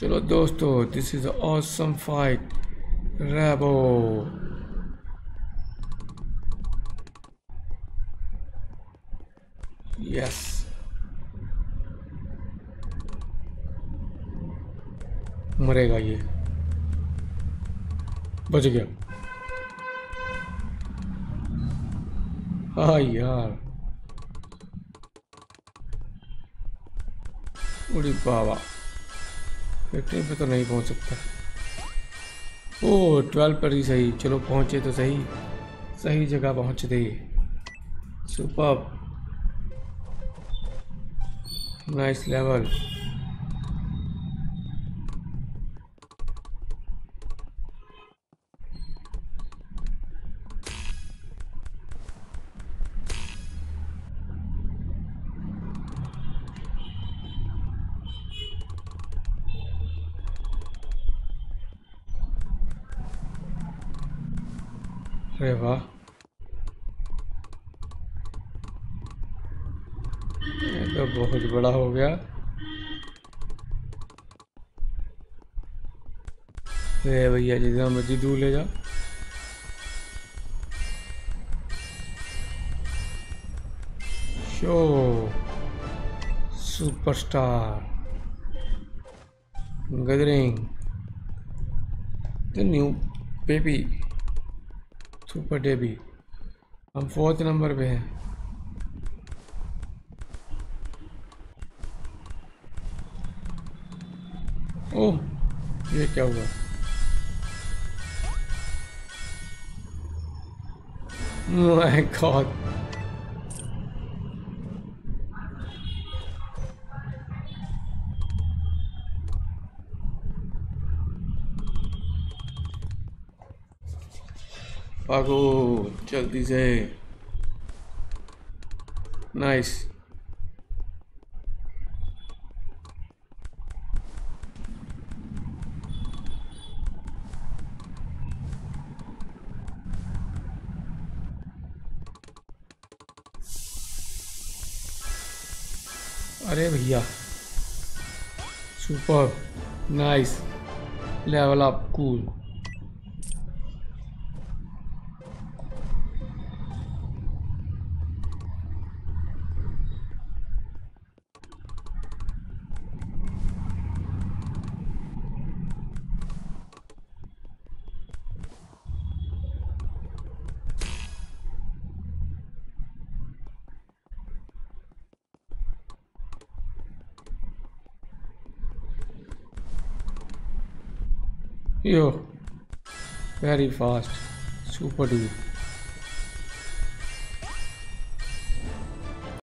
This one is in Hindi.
चलो दोस्तों, दिस इज ऑसम फाइट रैबो। यस, मरेगा ये। बच गया। हाँ यार, उड़ी बाबा, फैक्ट्री पे तो नहीं पहुंच सकता। ओ 12 पर ही सही। चलो पहुंचे तो सही, सही जगह पहुंचते। Super, nice level. अरे वाह, ये तो बहुत बड़ा हो गया। अरे भैया, जितना मर्जी दूर ले जा। Show superstar gathering the new baby super डेबी। हम 4th नंबर पे हैं। ओह, ये क्या हुआ? माय गॉड, भागो जल्दी से। नाइस। अरे भैया, super, nice, level up, cool. Yo, very fast, super do.